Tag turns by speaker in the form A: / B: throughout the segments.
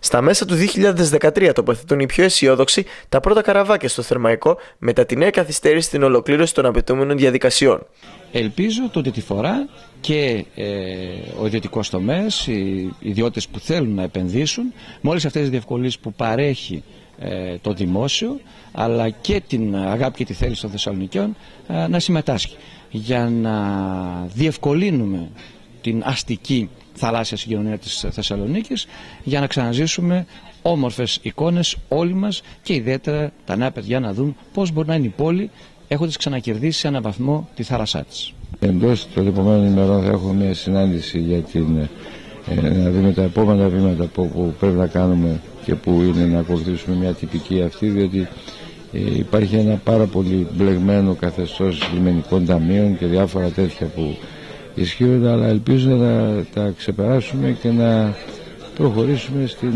A: Στα μέσα του 2013 τοποθετούν οι πιο αισιόδοξοι τα πρώτα καραβάκια στο Θερμαϊκό μετά τη νέα καθυστέρηση στην ολοκλήρωση των απαιτούμενων διαδικασιών.
B: Ελπίζω ότι τη φορά και ο ιδιωτικός τομέας, οι ιδιώτες που θέλουν να επενδύσουν, με όλες αυτές τις διευκολύνσεις που παρέχει το δημόσιο, αλλά και την αγάπη και τη θέληση των Θεσσαλονικαίων να συμμετάσχει, για να διευκολύνουμε την αστική θαλάσσια συγκοινωνία της Θεσσαλονίκης, για να ξαναζήσουμε όμορφες εικόνες όλοι μας και ιδιαίτερα τα νέα παιδιά να δουν πώς μπορεί να είναι η πόλη έχοντας ξανακερδίσει σε έναν βαθμό τη θάλασσά της.
C: Εντός των επόμενων ημερών θα έχουμε μια συνάντηση για να δούμε τα επόμενα βήματα που πρέπει να κάνουμε και που είναι να ακολουθήσουμε μια τυπική αυτή, διότι υπάρχει ένα πάρα πολύ μπλεγμένο καθεστώς λιμενικών ταμείων και διάφορα τέτοια που ισχύονται, αλλά ελπίζω να τα ξεπεράσουμε και να προχωρήσουμε στην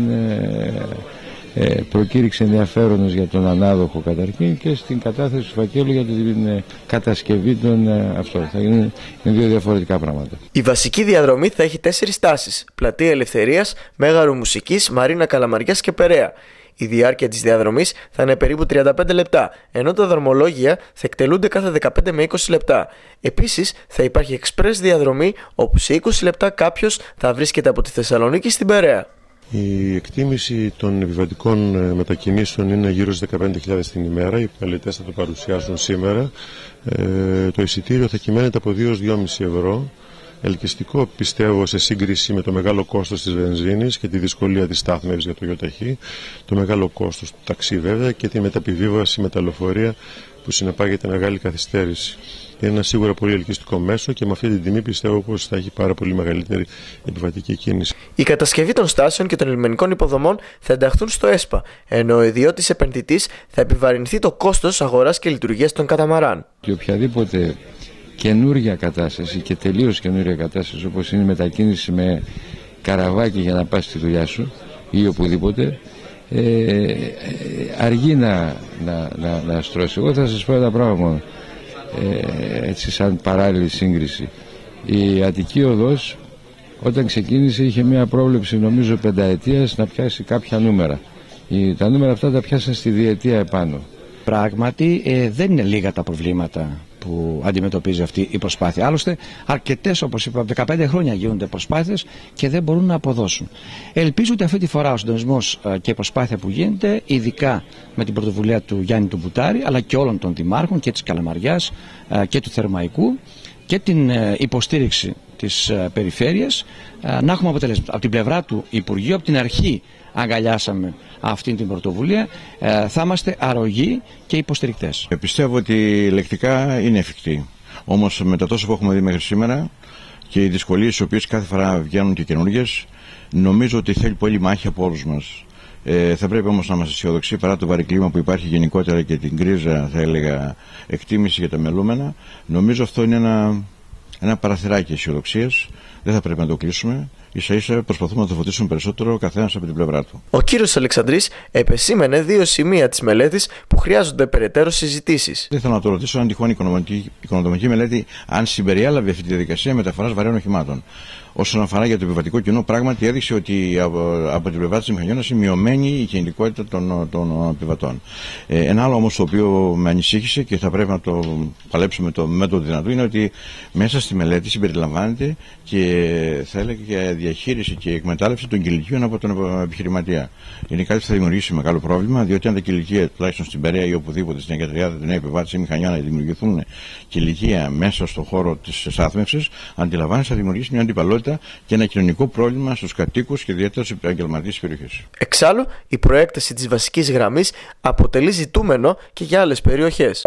C: προκήρυξη ενδιαφέροντος για τον ανάδοχο καταρχήν και στην κατάθεση του φακέλου για την κατασκευή των αυτών. Θα γίνουν δύο διαφορετικά πράγματα.
A: Η βασική διαδρομή θα έχει 4 στάσεις: Πλατεία Ελευθερίας, Μέγαρο Μουσικής, Μαρίνα Καλαμαριάς και Περαία. Η διάρκεια της διαδρομής θα είναι περίπου 35 λεπτά, ενώ τα δρομολόγια θα εκτελούνται κάθε 15 με 20 λεπτά. Επίσης, θα υπάρχει εξπρές διαδρομή, όπου σε 20 λεπτά κάποιος θα βρίσκεται από τη Θεσσαλονίκη στην Περαία.
D: Η εκτίμηση των επιβατικών μετακινήσεων είναι γύρω στις 15.000 την ημέρα. Οι παλαιτές θα το παρουσιάσουν σήμερα. Το εισιτήριο θα κυμαίνεται από 2-2,5 ευρώ. Ελκυστικό, πιστεύω, σε σύγκριση με το μεγάλο κόστος της βενζίνης και τη δυσκολία της στάθμευσης για το ΙΟΤΑΧΗ, το μεγάλο κόστος του ταξί βέβαια και τη μεταπιβίβαση με τα λεωφορεία που συνεπάγεται μεγάλη καθυστέρηση. Είναι ένα σίγουρα πολύ ελκυστικό μέσο και με αυτή την τιμή πιστεύω πως θα έχει πάρα πολύ μεγαλύτερη επιβατική κίνηση.
A: Η κατασκευή των στάσεων και των λιμενικών υποδομών θα ενταχθούν στο ΕΣΠΑ, ενώ ο ιδιώτης επενδυτής θα επιβαρυνθεί το κόστος αγοράς και λειτουργίας των καταμαράν.
C: Και οποιαδήποτε καινούργια κατάσταση και τελείως καινούργια κατάσταση, όπως είναι η μετακίνηση με καραβάκι για να πας στη δουλειά σου ή οπουδήποτε, αργεί να στρώσει. Εγώ θα σας πω ένα πράγμα μόνο, έτσι σαν παράλληλη σύγκριση. Η Αττική Οδός όταν ξεκίνησε είχε μια πρόβλεψη νομίζω 5ετίας να πιάσει κάποια νούμερα. Τα νούμερα αυτά τα πιάσαν στη διετία επάνω.
B: Πράγματι δεν είναι λίγα τα προβλήματα που αντιμετωπίζει αυτή η προσπάθεια. Άλλωστε, αρκετές, όπως είπα, 15 χρόνια γίνονται προσπάθειες και δεν μπορούν να αποδώσουν. Ελπίζω ότι αυτή τη φορά ο συντονισμός και η προσπάθεια που γίνεται, ειδικά με την πρωτοβουλία του Γιάννη του Μπουτάρη, αλλά και όλων των δημάρχων και της Καλαμαριάς και του Θερμαϊκού και την υποστήριξη της περιφέρειας, να έχουμε αποτελέσματα. Από την πλευρά του Υπουργείου, από την αρχή αγκαλιάσαμε αυτή την πρωτοβουλία, θα είμαστε αρρωγοί και υποστηρικτές.
E: Πιστεύω ότι λεκτικά είναι εφικτή. Όμως με τα τόσο που έχουμε δει μέχρι σήμερα και οι δυσκολίες οι οποίες κάθε φορά βγαίνουν και καινούργιες, νομίζω ότι θέλει πολύ μάχη από όλους μας. Θα πρέπει όμως να είμαστε αισιοδοξοί παρά το βαρύ κλίμα που υπάρχει γενικότερα και την κρίζα, θα έλεγα, εκτίμηση για τα μελούμενα. Νομίζω αυτό είναι ένα παραθυράκι αισιοδοξίας. Δεν θα πρέπει να το κλείσουμε. Ίσα-ίσα προσπαθούμε να το φωτίσουμε περισσότερο ο καθένας από την πλευρά του.
A: Ο κύριος Αλεξανδρής επεσήμενε 2 σημεία της μελέτης που χρειάζονται περαιτέρω συζητήσεις.
E: Δεν θέλω να το ρωτήσω αν τυχόν η οικονομική μελέτη αν συμπεριέλαβε αυτή τη διαδικασία μεταφοράς βαρέων οχημάτων. Όσον αφορά για το επιβατικό κοινό, πράγματι έδειξε ότι από την πλευρά της μηχανιώνας είναι μειωμένη η κινητικότητα των επιβατών. Ένα άλλο όμως το οποίο με ανησύχησε και θα πρέπει να το παλέψουμε με το δυνατό είναι ότι μέσα στη μελέτη συμπεριλαμβάνεται και θα έλεγα και διαχείριση και εκμετάλλευση των κηλικίων από τον επιχειρηματία. Είναι κάτι που θα δημιουργήσει μεγάλο πρόβλημα, διότι αν τα κηλικία, τουλάχιστον στην Περαία ή οπουδήποτε στην Εγκατριάδα, την επιβάτηση ή μηχανιώνα, δημιουργηθούν κηλικία μέσα στον χώρο της στάθμευσης, αντιλαμβάνεσαι θα δημιουργήσει μια αντιπαλότητα και ένα κοινωνικό πρόβλημα στους κατοίκους και ιδιαίτερα στους επαγγελματίες της περιοχής.
A: Εξάλλου, η προέκταση της βασικής γραμμής αποτελεί ζητούμενο και για άλλες περιοχές.